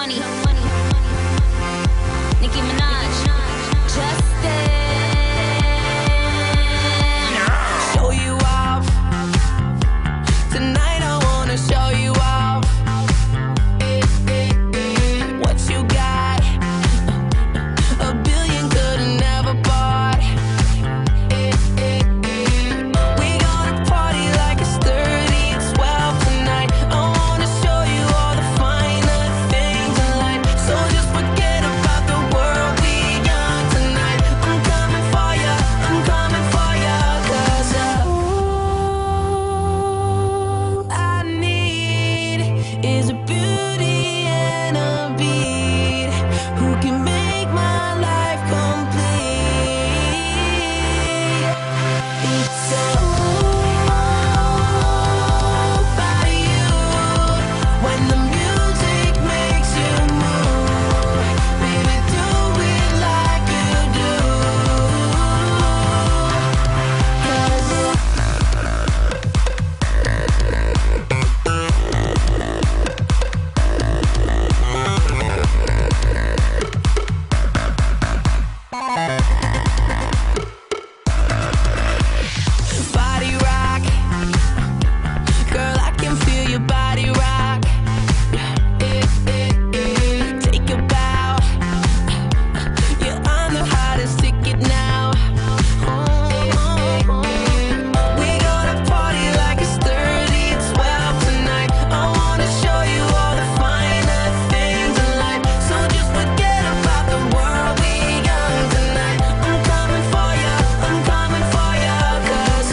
Money. Nicki Minaj. Justin. Show you off. Tonight I wanna show you off. What you got? A billion could've never bought. We gonna party like it's 30-12 tonight. I wanna show you all the finer things in life. So just forget about the world, we young tonight. I'm coming for ya, I'm coming for ya. 'Cause all I need is a beauty and a beat who can make my life complete. It's all about you. When the music makes you move, baby, do it like you do. 'Cause body rock, girl, I can feel your body rock. Take a bow, you're on the hottest ticket now. We gonna party like it's 30-12 tonight. I wanna show you all the finer things in life. So just forget about the world, we young tonight. I'm coming for ya, I'm coming for ya. 'Cause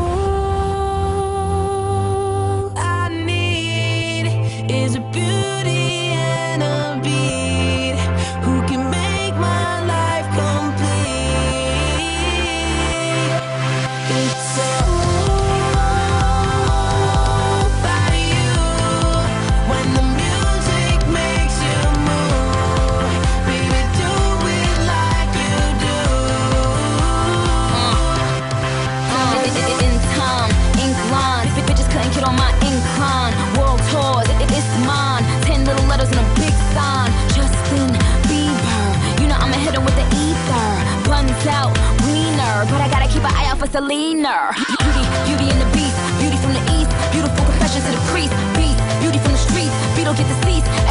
all I need is a beauty and a beat who can make my life complete. It's all about you. When the music makes you move, baby, do it like you do. In time, ink lines. Bitches couldn't get on my incline. World tours, it's mine. 10 little letters and a big sign. Justin Bieber. You know I'ma hit him with the ether. Guns out, wiener. But I gotta keep an eye out for Selena. Beauty and the beast. Beauty from the east. Beautiful confessions to the priest. Beast, beauty from the streets. Beetle get deceased.